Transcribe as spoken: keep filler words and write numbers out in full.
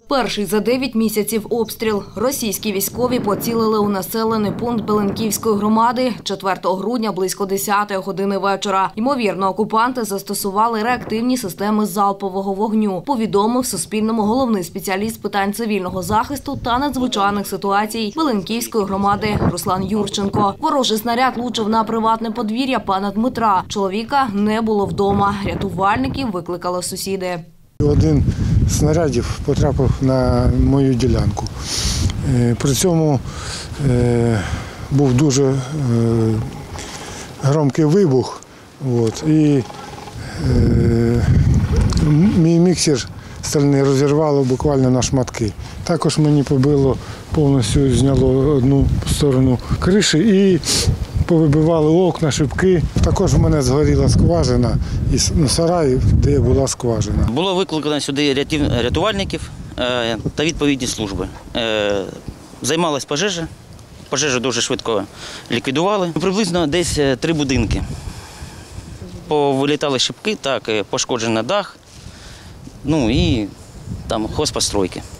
Перший за дев'ять місяців обстріл. Російські військові поцілили у населений пункт Беленківської громади четвертого грудня близько десятої години вечора. Ймовірно, окупанти застосували реактивні системи залпового вогню, повідомив Суспільному головний спеціаліст з питань цивільного захисту та надзвичайних ситуацій Беленківської громади Руслан Юрченко. Ворожий снаряд влучив на приватне подвір'я пана Дмитра. Чоловіка не було вдома. Рятувальників викликали сусіди. Один з снарядів потрапив на мою ділянку. При цьому був дуже громкий вибух. І мій міксер стальний розірвало буквально на шматки. Також мені побило, повністю зняло одну сторону криші і повибивали окна, шибки. Також в мене згоріла скважина і сарай, де була скважина. Було викликано сюди рятувальників та відповідні служби. Займалась пожежа, пожежу дуже швидко ліквідували. Приблизно десь три будинки. Повилітали шибки, так, пошкоджений дах, ну і там хозпостройки.